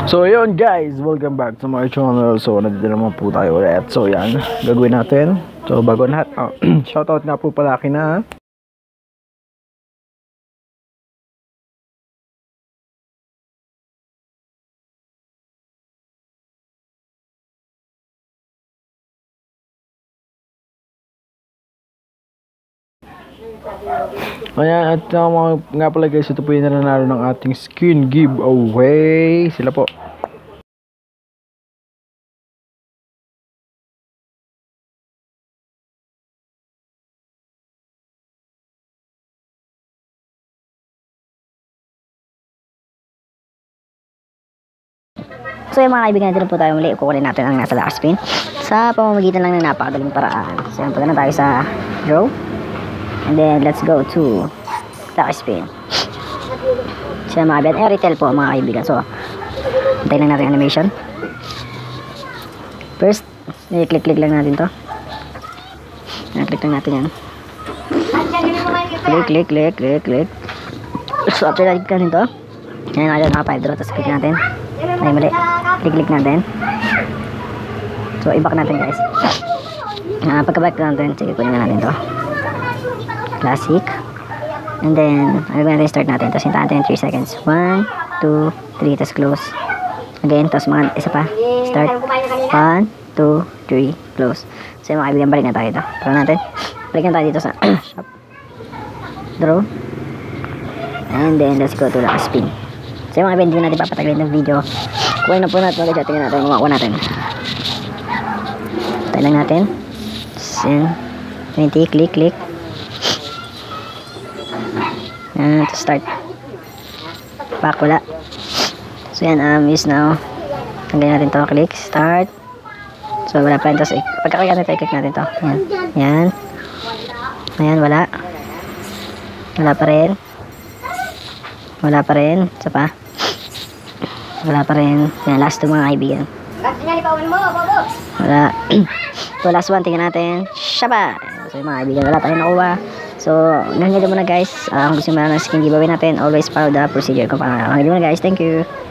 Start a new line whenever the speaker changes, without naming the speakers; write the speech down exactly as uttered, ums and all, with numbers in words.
So yun guys, welcome back to my channel. So nandito naman po tayo ulit. So yan, gagawin natin. So bago lahat, oh, shoutout nga po pala kina Ayan, at uh, mga, nga pala guys, ito po yung nananalo ng ating skin giveaway. Sila po.
So yung mga kaibigan, natin po tayo muli. Kukunin natin ang nasa last spin sa pamamagitan lang ng napakadaling paraan. So yan, punta na tayo sa draw. And then let's go to last spin. So yung mga kaibigan, eh, retail po mga kaibigan. So hintayin lang natin animation. First, i-click-click lang natin to. I-click lang natin yan. Click, click, click, click, click. So after na-click natin to, yan natin naka five draw. Tapos click natin. Ay mali, click-click natin. So i-back natin guys. uh, Pagka-back natin, sige kunin na natin to classic. And then ano ba natin, start natin. Tapos hintayin natin three seconds. One, two, three, tapos close. Again, tapos mga isa pa, start. One, two, three, close. So yung mga kaibigan, balik na tayo dito. Draw natin, balik na tayo dito sa shop. Draw. And then let's go to the spin. So yung mga kaibigan, hindi natin papatagalin ng video. Kuhain na po natin mga tingnan natin, mga kuha natin. Tayo lang natin. Then twenty, click, click. And to start. Back, wala. So yan, um, is now. Hanggang natin to, click, start. So wala pa rin to. So, pagkakaya natin, click natin to. Yan. Yan. Ayan, wala. Wala pa rin. Wala pa rin. Isa pa. Wala pa rin. Yan, last two mga kaibigan. Wala. So last one, tingnan natin. Shaba! So yung mga kaibigan, wala tayong nakuha. So, ganyan muna guys. Uh, kung gusto mo na ng skin giveaway natin, always follow the procedure kung paano. Ganyan muna guys. Thank you.